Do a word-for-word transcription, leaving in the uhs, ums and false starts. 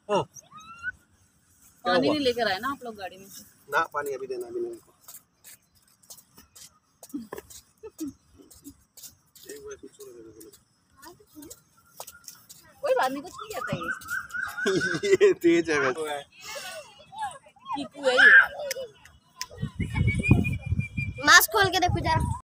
हाँ। पानी नहीं लेकर आए ना आप लोग गाड़ी में से? ना पानी अभी देना भी नहीं। कोई बात नहीं, कुछ नहीं कहता ये। ये तेज है वैसे। कीकू है ये। मास्क खोल के देखो जरा।